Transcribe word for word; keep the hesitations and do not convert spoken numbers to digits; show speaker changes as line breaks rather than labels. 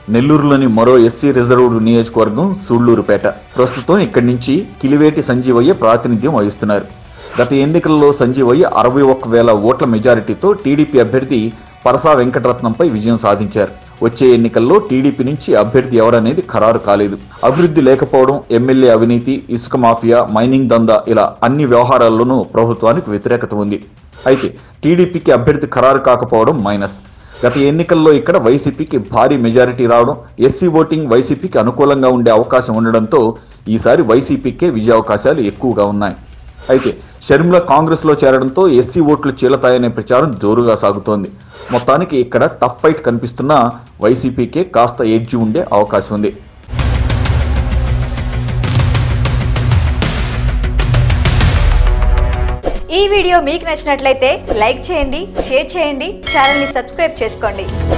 నెల్లూరులోని మరో SC reserved నియోజకవర్గం సూళ్లూరుపేట. ప్రస్తుతం ఇక్కడి నుంచి కిలివేటి సంజీవయ్య ప్రాతినిధ్యం వహిస్తున్నారు. గత ఎన్నికల్లో సంజీవయ్య అరవై ఒక్క వేల ఓట్ల మెజారిటీతో టీడీపీ అభ్యర్థి పరసా వెంకటరత్నంపై విజయం సాధించారు. వచ్చే ఎన్నికల్లో టీడీపీ నుంచి అభ్యర్థి ఎవరనేది ఖరారు కాలేదు. అభివృద్ధి లేకపోవడం, ఎమ్మెల్యే అవినీతి, ఇసుక మాఫియా, మైనింగ్ దందా ఇలా అన్ని వ్యవహారాల్లోనూ ప్రభుత్వానికి వ్యతిరేకత ఉంది. అయితే టీడీపీకి అభ్యర్థి ఖరారు కాకపోవడం మైనస్. గత ఎన్నికల్లో ఇక్కడ వైసీపీకి భారీ మెజారిటీ రావడం, ఎస్సీ ఓటింగ్ వైసీపీకి అనుకూలంగా ఉండే అవకాశం ఉండడంతో ఈసారి వైసీపీకే విజయావకాశాలు ఎక్కువగా ఉన్నాయి. అయితే షర్మిల కాంగ్రెస్ లో చేరడంతో ఎస్సీ ఓట్లు చీలతాయనే ప్రచారం జోరుగా సాగుతోంది. మొత్తానికి ఇక్కడ టఫ్ ఫైట్ కనిపిస్తున్నా వైసీపీకే కాస్త ఎడ్జి ఉండే అవకాశం ఉంది.
ఈ వీడియో మీకు నచ్చినట్లయితే లైక్ చేయండి, షేర్ చేయండి, ఛానల్ని సబ్స్క్రైబ్ చేసుకోండి.